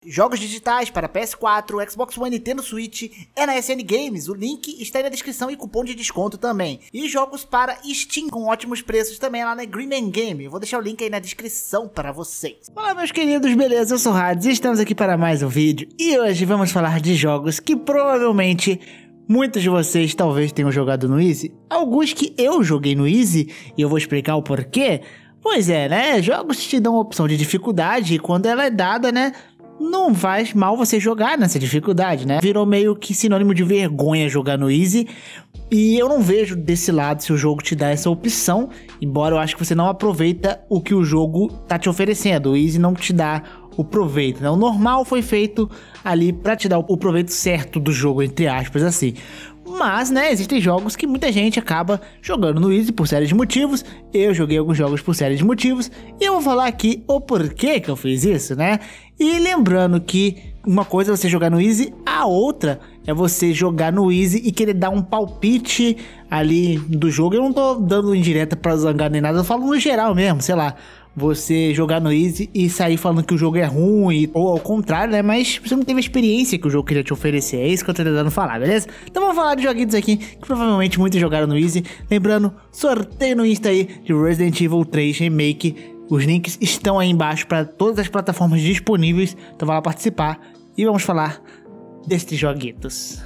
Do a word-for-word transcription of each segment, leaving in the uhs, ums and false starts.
Jogos digitais para P S quatro, Xbox One e Nintendo Switch é na S N Games, o link está aí na descrição e cupom de desconto também. E jogos para Steam com ótimos preços também lá na Green Man Game, vou deixar o link aí na descrição para vocês. Olá meus queridos, beleza? Eu sou o Hades e estamos aqui para mais um vídeo. E hoje vamos falar de jogos que provavelmente muitos de vocês talvez tenham jogado no Easy. Alguns que eu joguei no Easy e eu vou explicar o porquê. Pois é, né? Jogos te dão a opção de dificuldade e quando ela é dada, né? Não faz mal você jogar nessa dificuldade, né? Virou meio que sinônimo de vergonha jogar no Easy. E eu não vejo desse lado se o jogo te dá essa opção. Embora eu acho que você não aproveita o que o jogo tá te oferecendo. O Easy não te dá o proveito, né? O normal foi feito ali pra te dar o proveito certo do jogo, entre aspas, assim. Mas, né, existem jogos que muita gente acaba jogando no Easy por série de motivos. Eu joguei alguns jogos por série de motivos. E eu vou falar aqui o porquê que eu fiz isso, né? E lembrando que uma coisa é você jogar no Easy, a outra é você jogar no Easy e querer dar um palpite ali do jogo. Eu não tô dando indireta pra zangar nem nada, eu falo no geral mesmo, sei lá. Você jogar no Easy e sair falando que o jogo é ruim, ou ao contrário, né? Mas você não teve a experiência que o jogo queria te oferecer. É isso que eu tô tentando falar, beleza? Então vamos falar de joguinhos aqui que provavelmente muitos jogaram no Easy. Lembrando, sorteio no Insta aí de Resident Evil três Remake. Os links estão aí embaixo para todas as plataformas disponíveis. Então vai lá participar e vamos falar destes joguitos.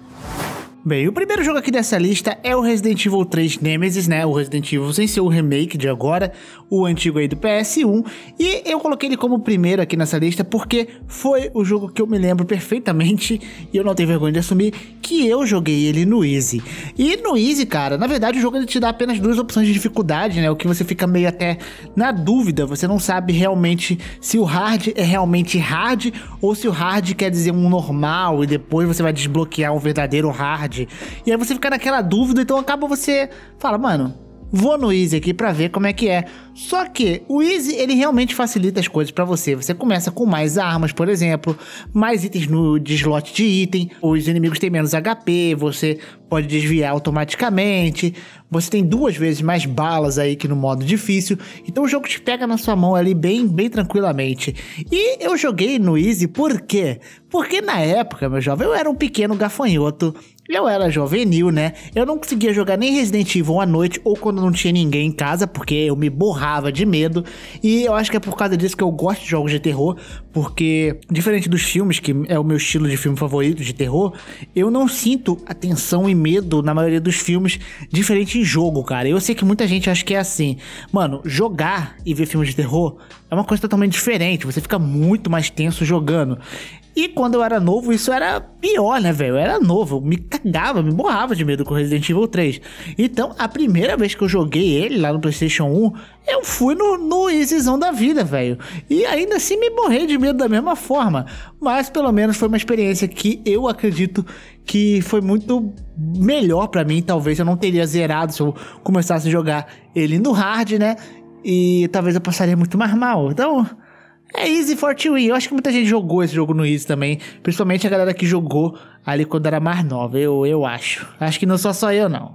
Bem, o primeiro jogo aqui dessa lista é o Resident Evil três Nemesis, né? O Resident Evil sem ser o remake de agora, o antigo aí do P S um. E eu coloquei ele como primeiro aqui nessa lista porque foi o jogo que eu me lembro perfeitamente, e eu não tenho vergonha de assumir, que eu joguei ele no Easy. E no Easy, cara, na verdade o jogo ele te dá apenas duas opções de dificuldade, né? O que você fica meio até na dúvida, você não sabe realmente se o hard é realmente hard ou se o hard quer dizer um normal e depois você vai desbloquear um verdadeiro hard. E aí você fica naquela dúvida, então acaba você fala, mano, vou no Easy aqui pra ver como é que é. Só que o Easy, ele realmente facilita as coisas pra você. Você começa com mais armas, por exemplo, mais itens no de slot de item, os inimigos têm menos H P, você pode desviar automaticamente, você tem duas vezes mais balas aí que no modo difícil, então o jogo te pega na sua mão ali bem, bem tranquilamente. E eu joguei no Easy por quê? Porque na época, meu jovem, eu era um pequeno gafanhoto, eu era juvenil, né? Eu não conseguia jogar nem Resident Evil à noite ou quando não tinha ninguém em casa, porque eu me borrava de medo. E eu acho que é por causa disso que eu gosto de jogos de terror, porque diferente dos filmes, que é o meu estilo de filme favorito de terror, eu não sinto a tensão e medo na maioria dos filmes, diferente em jogo, cara. Eu sei que muita gente acha que é assim. Mano, jogar e ver filmes de terror é uma coisa totalmente diferente, você fica muito mais tenso jogando. E quando eu era novo, isso era pior, né, velho? Eu era novo, eu me cagava, me borrava de medo com Resident Evil três. Então, a primeira vez que eu joguei ele lá no PlayStation um, eu fui no, no easyzão da vida, velho. E ainda assim me borrei de medo da mesma forma. Mas, pelo menos, foi uma experiência que eu acredito que foi muito melhor pra mim. Talvez eu não teria zerado se eu começasse a jogar ele no hard, né? E talvez eu passaria muito mais mal. Então... é Easy for to win. Eu acho que muita gente jogou esse jogo no Easy também, principalmente a galera que jogou ali quando era mais nova, eu, eu acho. Acho que não sou só eu, não.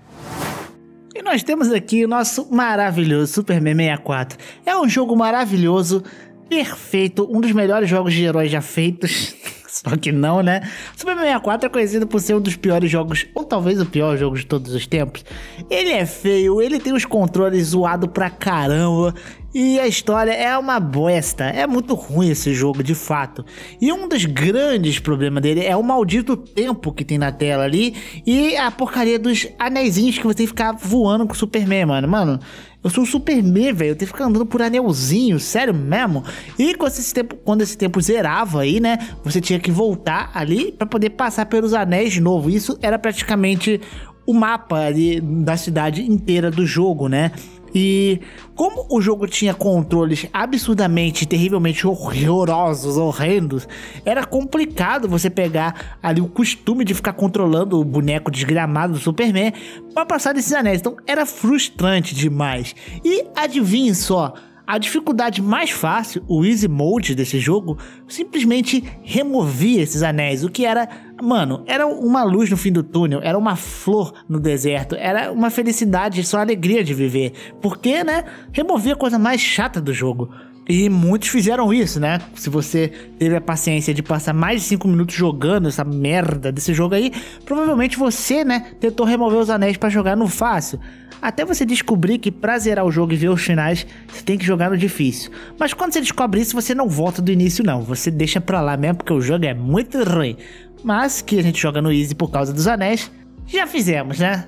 E nós temos aqui o nosso maravilhoso Superman sessenta e quatro. É um jogo maravilhoso, perfeito, um dos melhores jogos de heróis já feitos. Só que não, né? Superman sessenta e quatro é conhecido por ser um dos piores jogos, ou talvez o pior jogo de todos os tempos. Ele é feio, ele tem os controles zoados pra caramba, e a história é uma bosta. É muito ruim esse jogo, de fato. E um dos grandes problemas dele é o maldito tempo que tem na tela ali, e a porcaria dos anéisinhos que você tem que ficar voando com o Superman, mano. Mano, eu sou o Superman, velho, eu tenho que ficar andando por anelzinho, sério mesmo. E quando esse tempo, quando esse tempo zerava aí, né, você tinha que voltar ali pra poder passar pelos anéis de novo. Isso era praticamente o mapa ali da cidade inteira do jogo, né? E como o jogo tinha controles absurdamente, terrivelmente horrorosos, horrendos, era complicado você pegar ali o costume de ficar controlando o boneco desgramado do Superman para passar desses anéis. Então era frustrante demais. E adivinhe só, a dificuldade mais fácil, o Easy Mode desse jogo, simplesmente removia esses anéis, o que era, mano, era uma luz no fim do túnel, era uma flor no deserto, era uma felicidade, só alegria de viver, porque, né, removia a coisa mais chata do jogo. E muitos fizeram isso, né? Se você teve a paciência de passar mais de cinco minutos jogando essa merda desse jogo aí, provavelmente você, né, tentou remover os anéis pra jogar no fácil. Até você descobrir que pra zerar o jogo e ver os finais, você tem que jogar no difícil. Mas quando você descobre isso, você não volta do início não. Você deixa pra lá mesmo, porque o jogo é muito ruim. Mas que a gente joga no easy por causa dos anéis, já fizemos, né?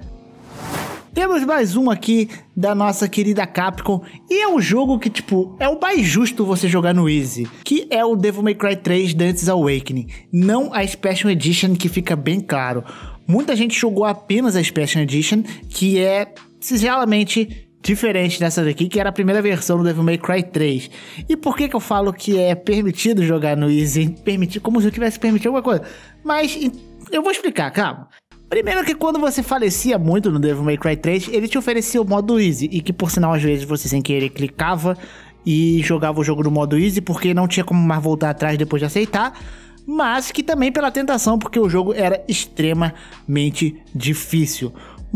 Temos mais um aqui da nossa querida Capcom, e é um jogo que, tipo, é o mais justo você jogar no easy, que é o Devil May Cry três Dante's Awakening, não a Special Edition, que fica bem claro. Muita gente jogou apenas a Special Edition, que é sinceramente diferente dessa daqui, que era a primeira versão do Devil May Cry três. E por que que eu falo que é permitido jogar no easy? Permitir, como se eu tivesse permitido alguma coisa. Mas eu vou explicar, calma. Primeiro que quando você falecia muito no Devil May Cry três, ele te oferecia o modo easy, e que por sinal às vezes você sem querer clicava e jogava o jogo no modo easy, porque não tinha como mais voltar atrás depois de aceitar, mas que também pela tentação, porque o jogo era extremamente difícil.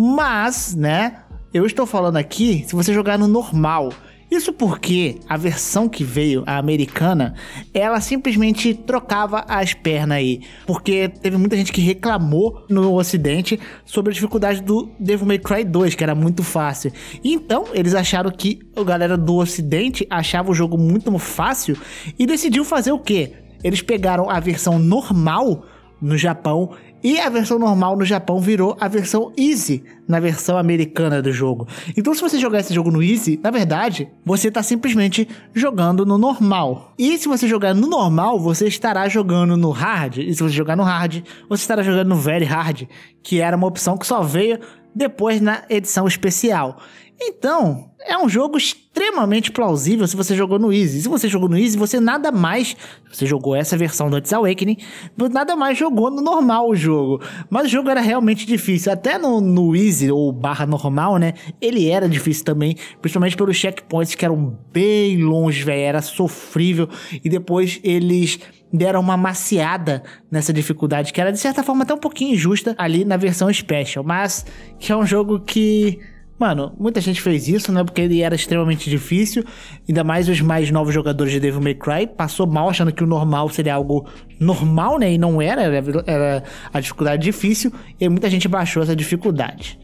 Mas, né, eu estou falando aqui se você jogar no normal. Isso porque a versão que veio, a americana, ela simplesmente trocava as pernas aí. Porque teve muita gente que reclamou no ocidente sobre a dificuldade do Devil May Cry dois, que era muito fácil. Então, eles acharam que a galera do ocidente achava o jogo muito fácil e decidiu fazer o quê? Eles pegaram a versão normal no Japão, e a versão normal no Japão virou a versão easy na versão americana do jogo. Então se você jogar esse jogo no easy, na verdade, você tá simplesmente jogando no normal. E se você jogar no normal, você estará jogando no hard. E se você jogar no hard, você estará jogando no very hard, que era uma opção que só veio depois na edição especial. Então, é um jogo extremamente plausível se você jogou no easy. Se você jogou no easy, você nada mais... Você jogou essa versão do Dante's Awakening, você nada mais jogou no normal o jogo. Mas o jogo era realmente difícil. Até no, no easy ou barra normal, né? Ele era difícil também, principalmente pelos checkpoints que eram bem longe, velho. Era sofrível. E depois eles deram uma maciada nessa dificuldade, que era de certa forma até um pouquinho injusta ali na versão Special. Mas que é um jogo que... Mano, muita gente fez isso, né? Porque ele era extremamente difícil. Ainda mais os mais novos jogadores de Devil May Cry. Passou mal achando que o normal seria algo normal, né? E não era, era, era a dificuldade difícil. E muita gente baixou essa dificuldade.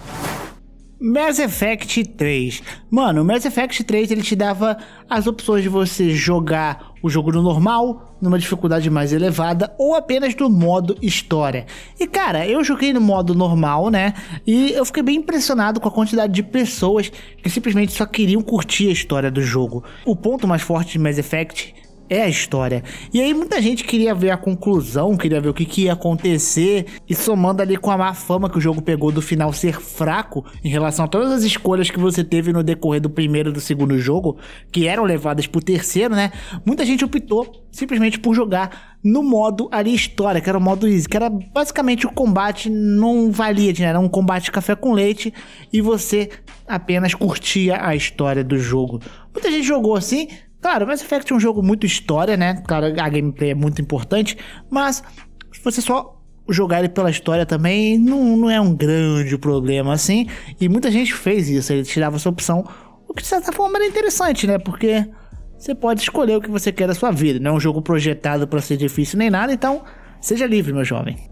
Mass Effect três. Mano, o Mass Effect três ele te dava as opções de você jogar o jogo no normal, numa dificuldade mais elevada, ou apenas no modo história. E cara, eu joguei no modo normal, né? E eu fiquei bem impressionado com a quantidade de pessoas que simplesmente só queriam curtir a história do jogo. O ponto mais forte de Mass Effect é a história. E aí muita gente queria ver a conclusão, queria ver o que, que ia acontecer, e somando ali com a má fama que o jogo pegou do final ser fraco em relação a todas as escolhas que você teve no decorrer do primeiro e do segundo jogo, que eram levadas pro terceiro, né? Muita gente optou simplesmente por jogar no modo ali história, que era o modo easy, que era basicamente o combate não valia, né? Era um combate café com leite e você apenas curtia a história do jogo. Muita gente jogou assim. Claro, Mass Effect é um jogo muito história, né? Claro, a gameplay é muito importante, mas se você só jogar ele pela história também, não, não é um grande problema, assim. E muita gente fez isso, ele tirava essa opção, o que de certa forma era interessante, né? Porque você pode escolher o que você quer da sua vida, não é um jogo projetado para ser difícil nem nada, então seja livre, meu jovem.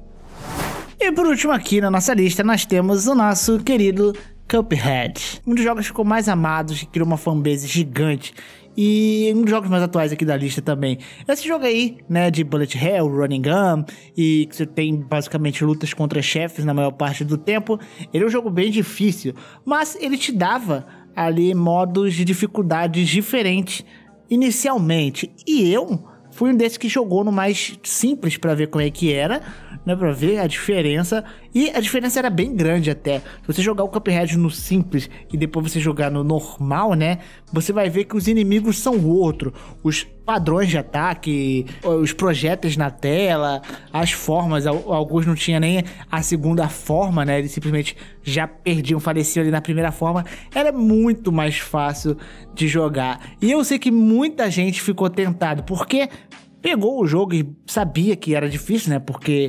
E por último aqui na nossa lista, nós temos o nosso querido Cuphead. Um dos jogos que ficou mais amados, que criou uma fanbase gigante. E um dos jogos mais atuais aqui da lista também. Esse jogo aí, né, de bullet hell, running gun, e que você tem basicamente lutas contra chefes na maior parte do tempo. Ele é um jogo bem difícil, mas ele te dava ali modos de dificuldades diferentes inicialmente. E eu fui um desses que jogou no mais simples pra ver como é que era, né, pra ver a diferença. E a diferença era bem grande até. Se você jogar o Cuphead no simples e depois você jogar no normal, né, você vai ver que os inimigos são outro. Os padrões de ataque, os projéteis na tela, as formas, alguns não tinham nem a segunda forma, né, eles simplesmente já perdiam, faleciam ali na primeira forma. Era muito mais fácil de jogar. E eu sei que muita gente ficou tentado, porque pegou o jogo e sabia que era difícil, né, porque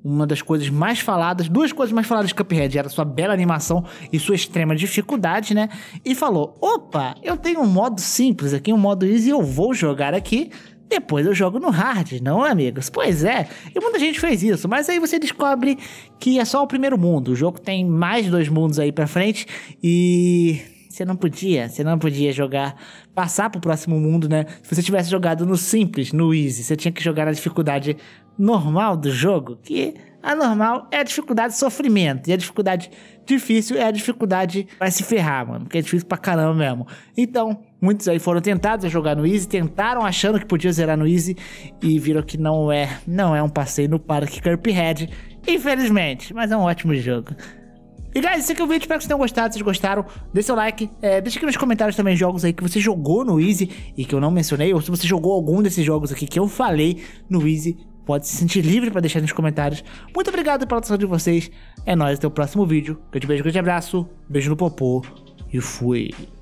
uma das coisas mais faladas, duas coisas mais faladas de Cuphead, era sua bela animação e sua extrema dificuldade, né? E falou, opa, eu tenho um modo simples aqui, um modo easy, eu vou jogar aqui, depois eu jogo no hard, não, amigos? Pois é, e muita gente fez isso, mas aí você descobre que é só o primeiro mundo, o jogo tem mais dois mundos aí pra frente e... Você não podia, você não podia jogar, passar pro próximo mundo, né? Se você tivesse jogado no simples, no easy, você tinha que jogar na dificuldade normal do jogo, que a normal é a dificuldade de sofrimento, e a dificuldade difícil é a dificuldade vai se ferrar, mano, porque é difícil pra caramba mesmo. Então, muitos aí foram tentados a jogar no easy, tentaram achando que podia zerar no easy, e viram que não é, não é um passeio no parque Cuphead, infelizmente, mas é um ótimo jogo. E guys, esse aqui é o vídeo, espero que vocês tenham gostado. Se vocês gostaram, deixa seu like, é, deixa aqui nos comentários também jogos aí que você jogou no easy e que eu não mencionei, ou se você jogou algum desses jogos aqui que eu falei no easy, pode se sentir livre pra deixar nos comentários. Muito obrigado pela atenção de vocês, é nóis, até o próximo vídeo. Eu te beijo, grande abraço, beijo no popô e fui.